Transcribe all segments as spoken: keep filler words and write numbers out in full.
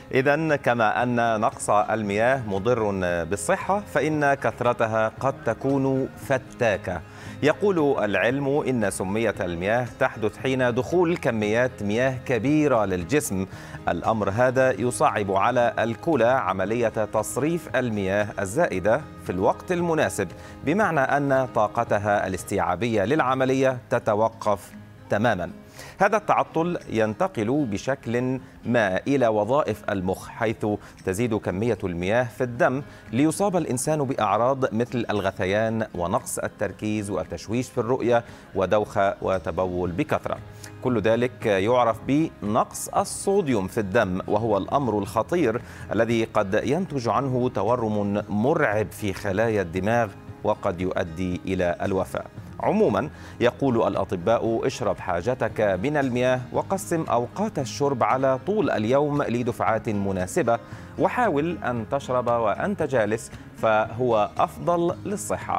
إذن كما أن نقص المياه مضر بالصحة، فإن كثرتها قد تكون فتاكة. يقول العلم إن سمية المياه تحدث حين دخول كميات مياه كبيرة للجسم. الأمر هذا يصعب على الكلى عملية تصريف المياه الزائدة في الوقت المناسب، بمعنى أن طاقتها الاستيعابية للعملية تتوقف تماما. هذا التعطل ينتقل بشكل ما إلى وظائف المخ، حيث تزيد كمية المياه في الدم ليصاب الإنسان بأعراض مثل الغثيان ونقص التركيز والتشويش في الرؤية ودوخة وتبول بكثرة. كل ذلك يعرف بنقص الصوديوم في الدم، وهو الأمر الخطير الذي قد ينتج عنه تورم مرعب في خلايا الدماغ وقد يؤدي إلى الوفاة. عموما يقول الأطباء: اشرب حاجتك من المياه وقسم أوقات الشرب على طول اليوم لدفعات مناسبة، وحاول أن تشرب وأنت جالس، فهو أفضل للصحة.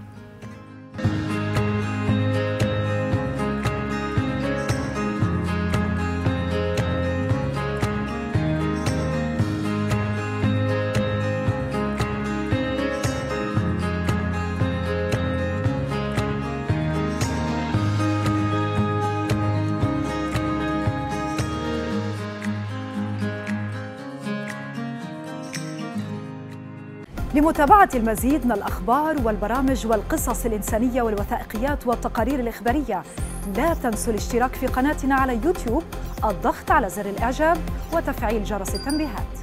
لمتابعة المزيد من الأخبار والبرامج والقصص الإنسانية والوثائقيات والتقارير الإخبارية، لا تنسوا الاشتراك في قناتنا على يوتيوب، الضغط على زر الإعجاب وتفعيل جرس التنبيهات.